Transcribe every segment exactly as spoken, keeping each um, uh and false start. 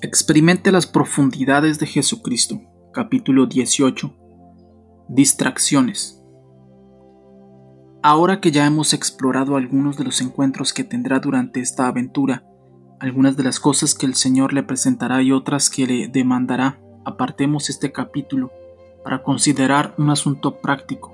Experimente las profundidades de Jesucristo. Capítulo dieciocho. Distracciones. Ahora que ya hemos explorado algunos de los encuentros que tendrá durante esta aventura, algunas de las cosas que el Señor le presentará y otras que le demandará, apartemos este capítulo para considerar un asunto práctico.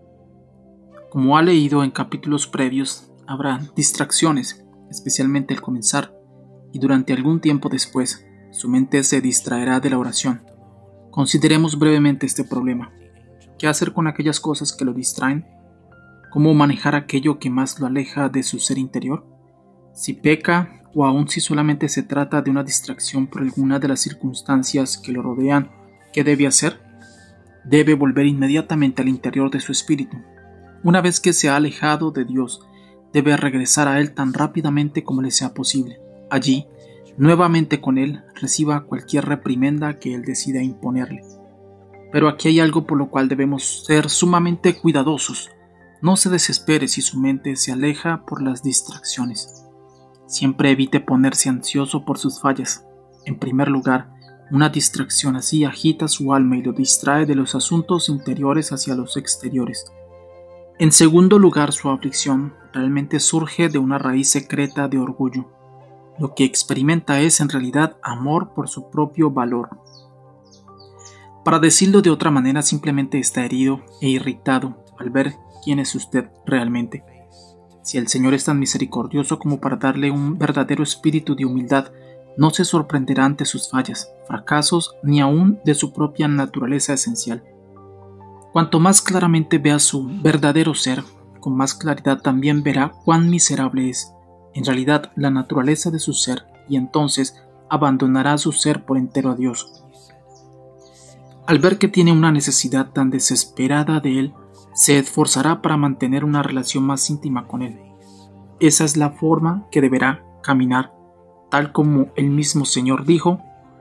Como ha leído en capítulos previos, habrá distracciones, especialmente al comenzar, y durante algún tiempo después, su mente se distraerá de la oración. Consideremos brevemente este problema. ¿Qué hacer con aquellas cosas que lo distraen? ¿Cómo manejar aquello que más lo aleja de su ser interior? Si peca, o aun si solamente se trata de una distracción por alguna de las circunstancias que lo rodean, ¿qué debe hacer? Debe volver inmediatamente al interior de su espíritu. Una vez que se ha alejado de Dios, debe regresar a Él tan rápidamente como le sea posible. Allí, nuevamente con Él, reciba cualquier reprimenda que Él decida imponerle. Pero aquí hay algo por lo cual debemos ser sumamente cuidadosos. No se desespere si su mente se aleja por las distracciones. Siempre evite ponerse ansioso por sus fallas. En primer lugar, una distracción así agita su alma y lo distrae de los asuntos interiores hacia los exteriores. En segundo lugar, su aflicción realmente surge de una raíz secreta de orgullo. Lo que experimenta es en realidad amor por su propio valor. Para decirlo de otra manera, simplemente está herido e irritado al ver quién es usted realmente. Si el Señor es tan misericordioso como para darle un verdadero espíritu de humildad, no se sorprenderá ante sus fallas, fracasos, ni aún de su propia naturaleza esencial. Cuanto más claramente vea su verdadero ser, con más claridad también verá cuán miserable es, en realidad, la naturaleza de su ser, y entonces abandonará su ser por entero a Dios. Al ver que tiene una necesidad tan desesperada de Él, se esforzará para mantener una relación más íntima con Él. Esa es la forma que deberá caminar, tal como el mismo Señor dijo: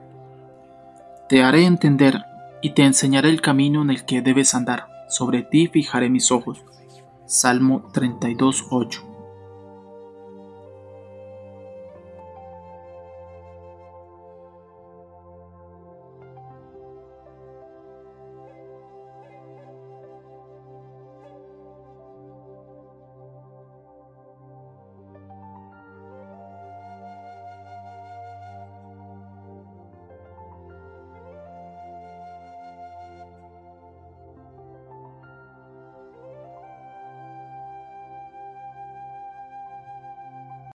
«Te haré entender y te enseñaré el camino en el que debes andar. Sobre ti fijaré mis ojos». Salmo treinta y dos, ocho.